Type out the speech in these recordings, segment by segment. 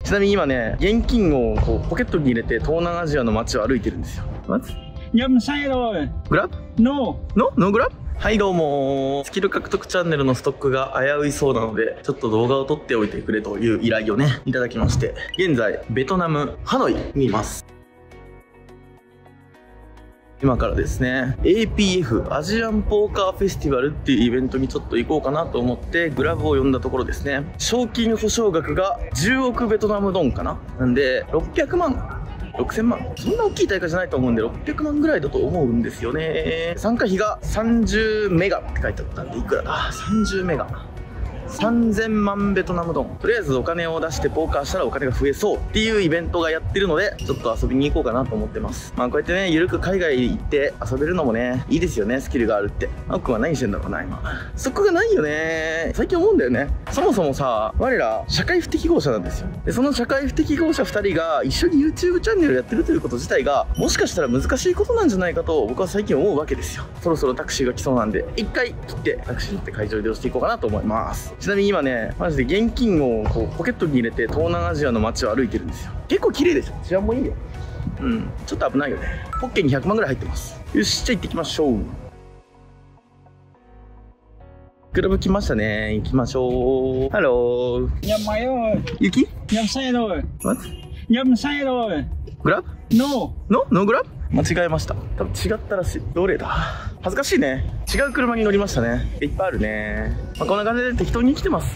ちなみに今ね、現金をこうポケットに入れて東南アジアの街を歩いてるんですよ。 nhầm sai rồi. グラブ No. ノーグラブ。はいどうも、スキル獲得チャンネルのストックが危ういそうなので、ちょっと動画を撮っておいてくれという依頼をね、いただきまして、現在ベトナムハノイにいます。今からですね、 APF アジアンポーカーフェスティバルっていうイベントにちょっと行こうかなと思ってグラブを呼んだところですね、賞金保証額が10億ベトナムドンかな。なんで600万6000万、そんな大きい大会じゃないと思うんで600万ぐらいだと思うんですよね。参加費が30メガって書いてあったんで、いくらだ、30メガ3000万ベトナムドン。とりあえずお金を出してポーカーしたらお金が増えそうっていうイベントがやってるので、ちょっと遊びに行こうかなと思ってます。まあこうやってね、ゆるく海外行って遊べるのもね、いいですよね。スキルがあるって。青くんは何してんだろうな今。そこがないよね。最近思うんだよね。そもそもさ、我ら社会不適合者なんですよ。でその社会不適合者2人が一緒に YouTube チャンネルやってるということ自体が、もしかしたら難しいことなんじゃないかと僕は最近思うわけですよ。そろそろタクシーが来そうなんで、一回切ってタクシー乗って会場移動していこうかなと思います。ちなみに今ね、マジで現金をこうポケットに入れて東南アジアの街を歩いてるんですよ。結構綺麗でしょ。治安もいいよ。ちょっと危ないよね。ポッケに100万ぐらい入ってます。よし、じゃあ行ってきましょう。クラブ来ましたね。行きましょう。ハロー。 Nhầm máy rồi. 雪 Nhầm xe rồi. What? Nhầm xe rồi. グラブ No. ノーグラブ。間違えました。多分違ったらしい。どれだ、恥ずかしいね。違う車に乗りましたね。いっぱいあるね。こんな感じで適当に生きてます。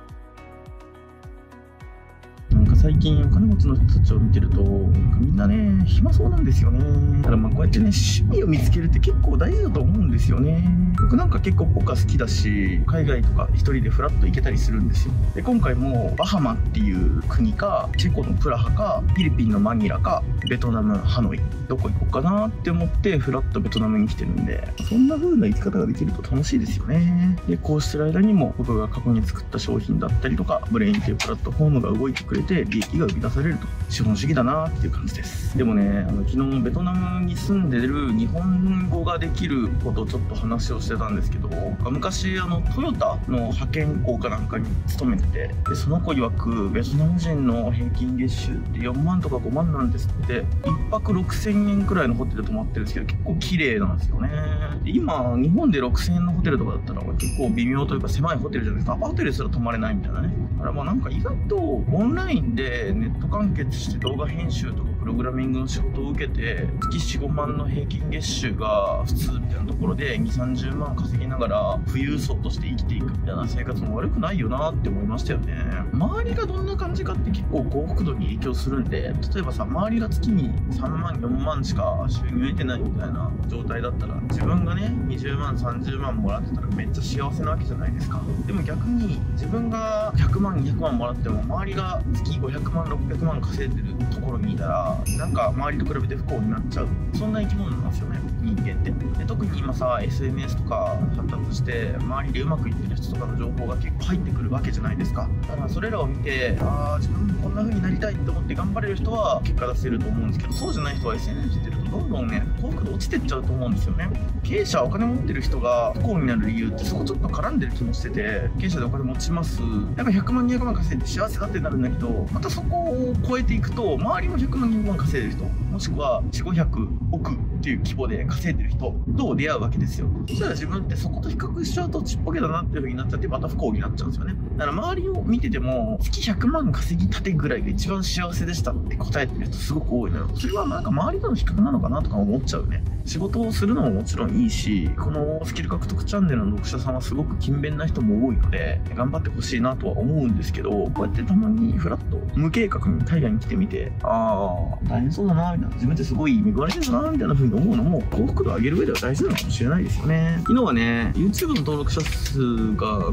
なんか最近お金持ちの人たちを見てると、みんなね、暇そうなんですよね。だからまあこうやってね、趣味を見つけるって結構大事だと思うんですよね。僕なんか結構ポカ好きだし、海外とか一人でフラッと行けたりするんですよ。で今回もバハマっていう国か、チェコのプラハか、フィリピンのマニラか、ベトナムハノイ、どこ行こうかなって思ってフラッとベトナムに来てるんで、そんな風な生き方ができると楽しいですよね。でこうしてる間にも僕が過去に作った商品だったりとか、ブレインっていうプラットフォームが動いてくれて利益が生み出されると、資本主義だなっていう感じです。でもね、昨日ベトナムに住んでる日本語ができることをちょっと話をしてたんですけど、昔トヨタの派遣工かなんかに勤めてて、でその子曰くベトナム人の平均月収って4万とか5万なんですって。1泊6000円くらいのホテル泊まってるんですけど、結構綺麗なんですよね。で今日本で6000円のホテルとかだったら結構微妙というか狭いホテルじゃないですか。アパホテルすら泊まれないみたいなね。だからまあなんか意外とオンラインでネット完結して動画編集とかプログラミングの仕事を受けて月 4,5 万の平均月収が普通みたいなところで 2,30 万稼ぎながら富裕層として生きていくみたいな生活も悪くないよなって思いましたよね。周りがどんな感じかって結構幸福度に影響するんで、例えばさ、周りが月に3万4万しか収入得てないみたいな状態だったら、自分がね20万30万もらってたらめっちゃ幸せなわけじゃないですか。でも逆に自分が100万200万もらっても周りが月500万600万稼いでるところにいたら、なんか周りと比べて不幸になっちゃう、そんな生き物なんですよね、人間って。で特に今さ SNS とか発達して周りでうまくいってる人とかの情報が結構入ってくるわけじゃないですか。だからそれらを見て、自分もこんな風になりたいって思って頑張れる人は結果出せると思うんですけど、そうじゃない人は SNS 見てるとどんどんね幸福度落ちてっちゃうと思うんですよね。経営者、お金持ってる人が不幸になる理由ってそこちょっと絡んでる気もしてて、経営者でお金持ちます、やっぱ100万200万稼いで幸せだってなるんだけど、またそこを超えていくと周りも100万200万稼いでる人、もしくは400、500億っていう規模で稼いでる人と出会うわけですよ。そしたら自分ってそこと比較しちゃうとちっぽけだなっていう風になっちゃって、また不幸になっちゃうんですよね。だから周りを見てても月100万稼ぎたてぐらいが一番幸せでしたって答えてる人すごく多いのよ。それはなんか周りとの比較なのかなとか思っちゃうね。仕事をするのももちろんいいし、このスキル獲得チャンネルの読者さんはすごく勤勉な人も多いので頑張ってほしいなとは思うんですけど、こうやってたまにフラッと無計画に海外に来てみて、大変そうだなみたいな、自分ってすごい恵まれてるんだなみたいな風に思うのも幸福度を上げる上では大事なのかもしれないですよね。昨日はね YouTube の登録者数が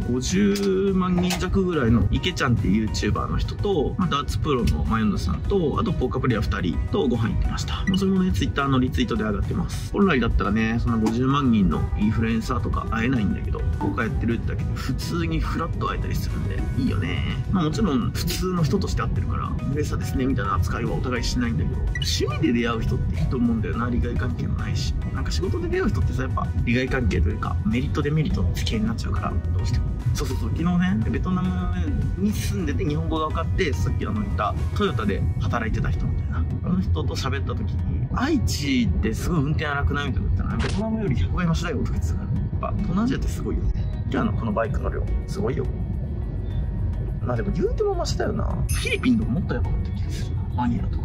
50万人弱ぐらいの池ちゃんっていう YouTuber の人と、ダーツプロのマヨンドさんと、あとポーカープレイヤー2人とご飯行ってました。それもね Twitter Twitter のリツイートで上がってます。本来だったらね、その50万人のインフルエンサーとか会えないんだけど、僕がやってるってだけで普通にフラッと会えたりするんで、いいよね。もちろん普通の人として会ってるから、嬉しさですねみたいな扱いはお互いしないんだけど、趣味で出会う人っていいと思うんだよな。利害関係もないし。なんか仕事で出会う人ってさ、やっぱ利害関係というか、メリットデメリットの付き合いになっちゃうから、どうしても。そう、昨日ね、ベトナムに住んでて日本語が分かって、さっき言ったトヨタで働いてた人みたいな。あの人と喋った時に、愛知ってすごい運転荒くないみたいな言ったら、ベトナムより100倍マシだよとか言ってたから、やっぱ東南アジアってすごいよね。今日のこのバイクの量、すごいよ。まあでも言うてもマシだよな。フィリピンとかもっとやばかった気がするな。マニラとか。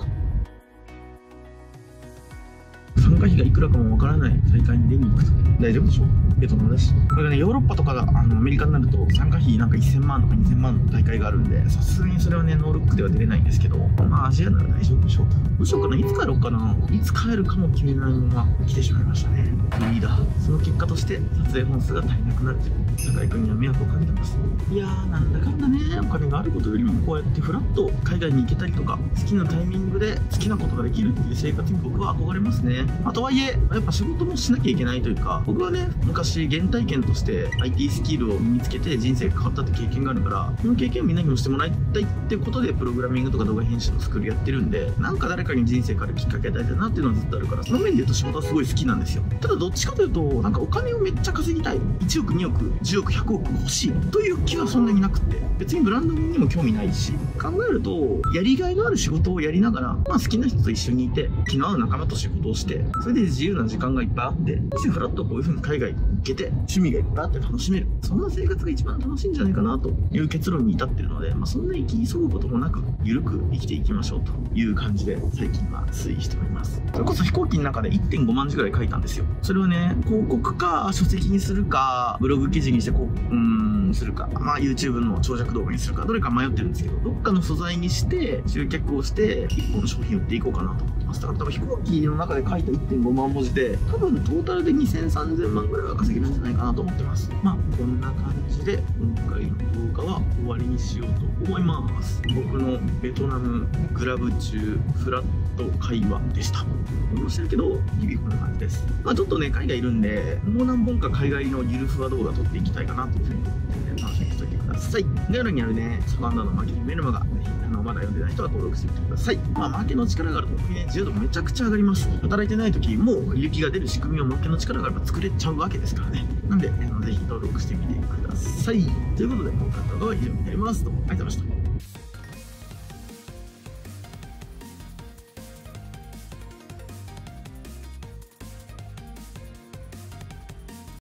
参加費がいくらかもわからない大会に出に行くと大丈夫でしょ。ベトナムだし。これがね、ヨーロッパとかがアメリカになると参加費なんか1000万とか2000万の大会があるんで、さすがにそれはね、ノールックでは出れないんですけど、まあアジアなら大丈夫でしょうと。どうしようかな、いつ帰ろうかな。いつ帰るかも決めないまま来てしまいましたね。リーダー。その結果として撮影本数が足りなくなるという中井君には迷惑をかけてます。いやー、なんだかんだね、お金があることよりもこうやってフラッと海外に行けたりとか、好きなタイミングで好きなことができるっていう生活に僕は憧れますね。とはいえ、やっぱ仕事もしなきゃいけないというか、僕はね、昔原体験として IT スキルを身につけて人生が変わったって経験があるから、この経験をみんなにもしてもらいたいってことでプログラミングとか動画編集のスクールやってるんで、なんか誰かに人生変わるきっかけ与えたいなっていうのはずっとあるから、その面で言うと仕事はすごい好きなんですよ。ただどっちかというと、なんかお金をめっちゃ稼ぎたい、1億2億10億100億欲しいという気はそんなになくって、別にブランドにも興味ないし、考えるとやりがいのある仕事をやりながら、好きな人と一緒にいて気の合う仲間と仕事をして、それで自由な時間がいっぱいあって、もしフラッとこういう風に海外に行けて趣味がいっぱいあって楽しめる、そんな生活が一番楽しいんじゃないかなという結論に至っているので、そんな生き急ぐこともなく緩く生きていきましょうという感じで最近は推移しております。それこそ飛行機の中で 1.5 万字ぐらい書いたんですよ。それをね、広告か書籍にするかブログ記事にしてするか、YouTube の長尺動画にするか、どれか迷ってるんですけど、どっかの素材にして集客をして1個の商品を売っていこうかなと思ってます。だから多分飛行機の中で書いた 1.5 万文字で多分トータルで2000、3000万ぐらいは稼げるんじゃないかなと思ってます。こんな感じで今回の動画は終わりにしようと思います。僕のベトナムグラブ中フラット会話でした。面白いけど日々こんな感じです。ちょっとね、海外いるんでもう何本か海外のゆるふわ動画撮っていきたいかなというふうに思ってるんで楽しみにしておいてください。概要欄にあるね、サバンダの負けメルマガ、ぜひまだ読んでない人は登録してみてください。負けの力があると僕ね、自由度めちゃくちゃ上がります。働いてない時も利益が出る仕組みを負けの力があれば作れちゃうわけですからね。なんでぜひ登録してみてください。ということで今回の動画は以上になります。どうもありがとうございました。